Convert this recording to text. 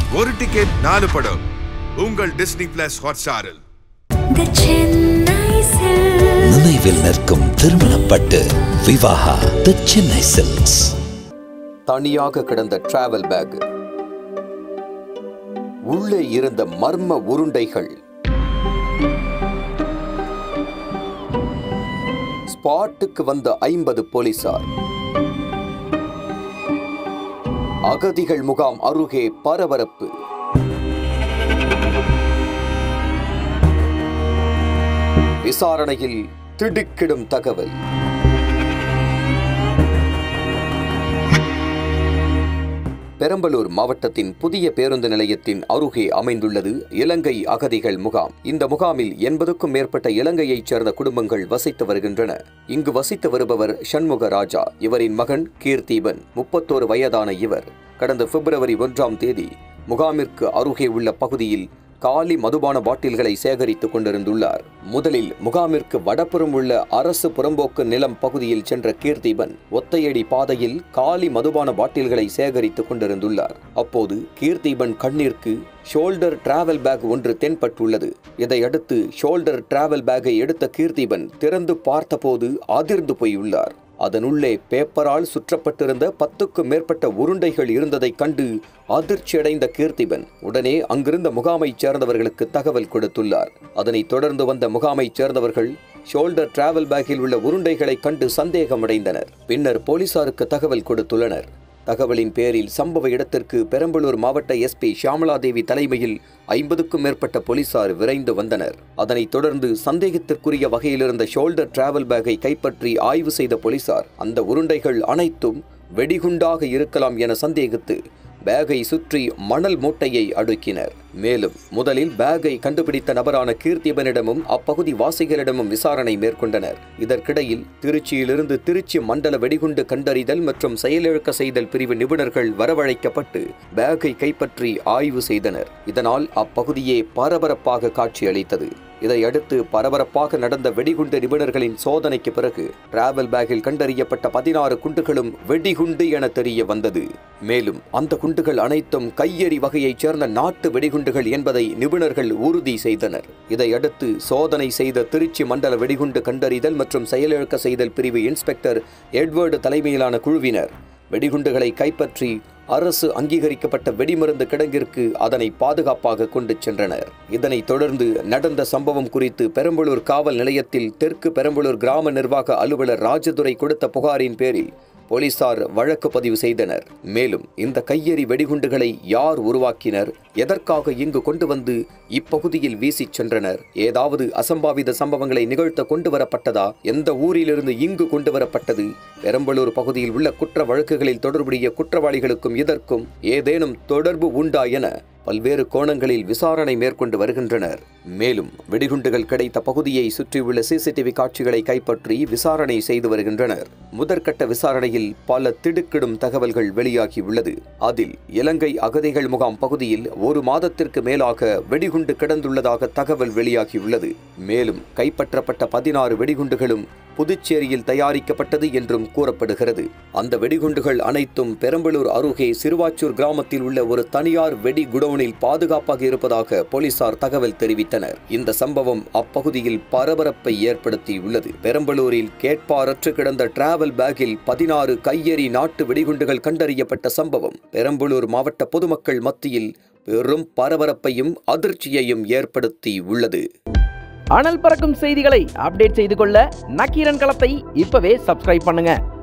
ஒரு டிக்கெட் 4 படம் உங்கள் டிஸ்னி பிளஸ் ஹாட்ஸ்டாரில். நினைவில் நிற்கும் திருமணப்பட்டு விவாஹா தி சென்னை சில்க்ஸ். தனியாக கிடந்த டிராவல் பேக், உள்ளே இருந்த மர்ம உருண்டைகள், ஸ்பாட்டுக்கு வந்த 50 போலீசார், அகதிகள் முகாம் அருகே பரபரப்பு. விசாரணையில் திடுக்கிடும் தகவல். பெரம்பலூர் மாவட்டத்தின் புதிய பேருந்து நிலையத்தின் அருகே அமைந்துள்ளது இலங்கை அகதிகள் முகாம். இந்த முகாமில் 80க்கும் மேற்பட்ட இலங்கையைச் சேர்ந்த குடும்பங்கள் வசித்து வருகின்றன. இங்கு வசித்து வருபவர் சண்முக ராஜா. இவரின் மகன் கீர்த்திபன், 31 வயதான இவர் கடந்த பிப்ரவரி 1ஆம் தேதி முகாமிற்கு அருகே உள்ள பகுதியில் காலி மதுபான பாட்டில்களை சேகரித்துக் கொண்டிருந்துள்ளார். முதலில் முகாமிற்கு வடபுறம் உள்ள அரசு புறம்போக்கு நிலம் பகுதியில் சென்ற கீர்த்திபன் ஒத்தையடி பாதையில் காலி மதுபான பாட்டில்களை சேகரித்துக் கொண்டிருந்துள்ளார். அப்போது கீர்த்திபன் கண்ணிற்கு ஷோல்டர் டிராவல் பேக் ஒன்று தென்பட்டுள்ளது. இதையடுத்து ஷோல்டர் டிராவல் பேக்கை எடுத்த கீர்த்திபன் திறந்து பார்த்தபோது அதிர்ந்து போயுள்ளார். அதனுள்ளே பேப்பரால் சுற்றப்பட்டிருந்த 10க்கும் மேற்பட்ட உருண்டைகள் இருந்ததைக் கண்டு அதிர்ச்சியடைந்த கீர்த்திபன் உடனே அங்கிருந்த முகாமைச் சேர்ந்தவர்களுக்கு தகவல் கொடுத்துள்ளார். அதனைத் தொடர்ந்து வந்த முகாமைச் சேர்ந்தவர்கள் ஷோல்டர் டிராவல் பேக்கில் உள்ள உருண்டைகளை கண்டு சந்தேகமடைந்தனர். பின்னர் போலீசாருக்கு தகவல் கொடுத்துள்ளனர். தகவலின் பேரில் சம்பவ இடத்திற்கு பெரம்பலூர் மாவட்ட எஸ்பி ஷியாமலாதேவி தலைமையில் 50க்கும் மேற்பட்ட போலீசார் விரைந்து வந்தனர். அதனைத் தொடர்ந்து சந்தேகத்திற்குரிய வகையில் இருந்த ஷோல்டர் டிராவல் பேக்கை கைப்பற்றி ஆய்வு செய்த போலீசார் அந்த உருண்டைகள் அனைத்தும் வெடிகுண்டாக இருக்கலாம் என சந்தேகித்து பேக்கை சுற்றி மணல் மூட்டையை அடுக்கினர். மேலும் முதலில் பேக்கை கண்டுபிடித்த நபரான கீர்த்திபனிடமும் அப்பகுதி வாசிகளிடமும் விசாரணை மேற்கொண்டனர். இதற்கிடையில் திருச்சியிலிருந்து திருச்சி மண்டல வெடிகுண்டு கண்டறிதல் மற்றும் செயலிழக்க செய்தல் பிரிவு நிபுணர்கள் வரவழைக்கப்பட்டு பேக்கை கைப்பற்றி ஆய்வு செய்தனர். இதனால் அப்பகுதியே பரபரப்பாக காட்சியளித்தது. இதையடுத்து பரபரப்பாக நடந்த வெடிகுண்டு நிபுணர்களின் சோதனைக்கு பிறகு டிராவல் பேக்கில் கண்டறியப்பட்ட 16 குண்டுகளும் வெடிகுண்டு என தெரிய வந்தது. மேலும் அந்த குண்டுகள் அனைத்தும் கையெறி வகையைச் சேர்ந்த நாட்டு வெடிகுண்டுகள் என்பதை நிபுணர்கள் உறுதி செய்தனர். இதையடுத்து சோதனை செய்த திருச்சி மண்டல வெடிகுண்டு கண்டறிதல் மற்றும் செயலிழக்க செய்தல் பிரிவு இன்ஸ்பெக்டர் எட்வர்டு தலைமையிலான குழுவினர் வெடிகுண்டுகளை கைப்பற்றி அரசு அங்கீகரிக்கப்பட்ட வெடிமருந்து கிடங்கிற்கு அதனை பாதுகாப்பாக கொண்டு சென்றனர். இதனைத் தொடர்ந்து நடந்த சம்பவம் குறித்து பெரம்பலூர் காவல் நிலையத்தில் தெற்கு பெரம்பலூர் கிராம நிர்வாக அலுவலர் ராஜதுரை கொடுத்த புகாரின் பேரில் போலீசார் வழக்கு பதிவு செய்தனர். மேலும் இந்த கையெறி வெடிகுண்டுகளை யார் உருவாக்கினர், எதற்காக இங்கு கொண்டு வந்து இப்பகுதியில் வீசிச் சென்றனர், ஏதாவது அசம்பாவித சம்பவங்களை நிகழ்த்த கொண்டு வரப்பட்டதா, எந்த ஊரிலிருந்து இங்கு கொண்டு வரப்பட்டது, பெரம்பலூர் பகுதியில் உள்ள குற்ற வழக்குகளில் தொடர்புடைய குற்றவாளிகளுக்கும் இதற்கும் ஏதேனும் தொடர்பு உண்டா என பல்வேறு கோணங்களில் விசாரணை மேற்கொண்டு வருகின்றனர். மேலும் வெடிகுண்டுகள் கிடைத்த பகுதியை சுற்றியுள்ள சிசிடிவி காட்சிகளை கைப்பற்றி விசாரணை செய்து வருகின்றனர். முதற்கட்ட விசாரணையில் பல திடுக்கிடும் தகவல்கள் வெளியாகியுள்ளது. அதில் இலங்கை அகதிகள் முகாம் பகுதியில் 1 மாதத்திற்கு மேலாக வெடிகுண்டு கிடந்துள்ளதாக தகவல் வெளியாகியுள்ளது. மேலும் கைப்பற்றப்பட்ட 16 வெடிகுண்டுகளும் புதுச்சேரியில் தயாரிக்கப்பட்டது என்றும் கூறப்படுகிறது. அந்த வெடிகுண்டுகள் அனைத்தும் பெரம்பலூர் அருகே சிறுவாச்சூர் கிராமத்தில் உள்ள ஒரு தனியார் வெடி குடோனில் பாதுகாப்பாக இருப்பதாக போலீசார் தகவல் தெரிவித்தனர். இந்த சம்பவம் அப்பகுதியில் பரபரப்பை ஏற்படுத்தியுள்ளது. பெரம்பலூரில் கேட்பாரற்று கிடந்த டிராவல் பேக்கில் 16 கையெறி நாட்டு வெடிகுண்டுகள் கண்டறியப்பட்ட சம்பவம் பெரம்பலூர் மாவட்ட பொதுமக்கள் மத்தியில் பெரும் பரபரப்பையும் அதிர்ச்சியையும் ஏற்படுத்தி உள்ளது. அனல் பறக்கும் செய்திகளை அப்டேட் செய்து கொள்ள நக்கீரன் களத்தை இப்பவே சப்ஸ்கிரைப் பண்ணுங்க.